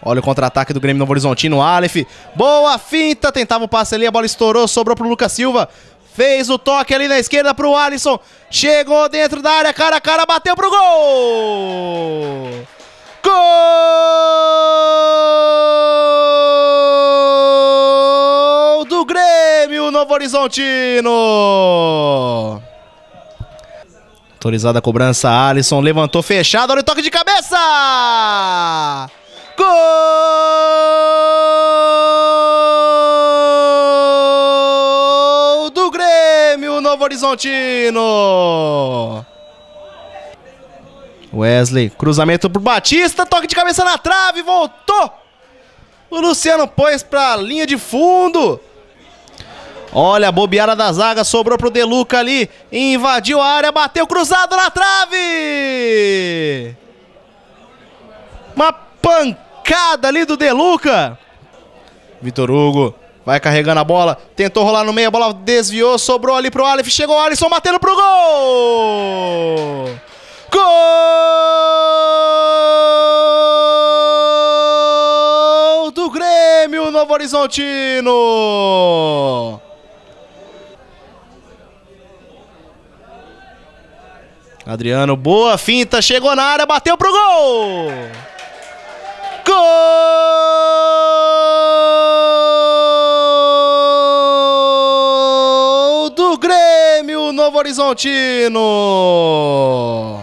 Olha o contra-ataque do Grêmio Novo Horizontino. Aleph, boa finta, tentava o passe ali, a bola estourou, sobrou pro Lucas Silva. Fez o toque ali na esquerda pro Alisson. Chegou dentro da área, cara a cara, bateu pro gol! Gol do Grêmio Novo Horizontino! Autorizada a cobrança, Alisson levantou fechado, olha o toque de cabeça! Gol do Grêmio Novo Horizontino! Wesley, cruzamento pro Batista, toque de cabeça na trave, voltou! O Luciano pôs pra linha de fundo. Olha a bobeada da zaga, sobrou pro Deluca ali, invadiu a área, bateu cruzado na trave! Uma pancada ali do Deluca. Vitor Hugo vai carregando a bola, tentou rolar no meio, a bola desviou, sobrou ali pro Aleph, chegou o Alisson batendo pro gol! Gol do Grêmio Novo Horizontino! Adriano, boa finta, chegou na área, bateu pro gol! Gol do Grêmio Novo Horizontino!